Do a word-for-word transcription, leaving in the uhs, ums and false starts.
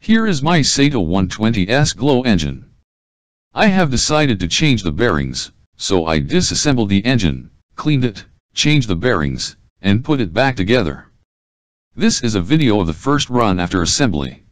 Here is my Saito one twenty S glow engine. I have decided to change the bearings, so I disassembled the engine, cleaned it, changed the bearings, and put it back together. This is a video of the first run after assembly.